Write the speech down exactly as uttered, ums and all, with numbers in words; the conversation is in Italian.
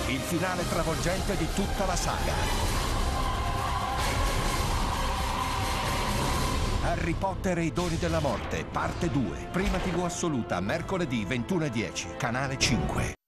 il finale travolgente di tutta la saga. Harry Potter e i doni della morte, parte due. Prima tivù assoluta, mercoledì ventuno e dieci, canale cinque.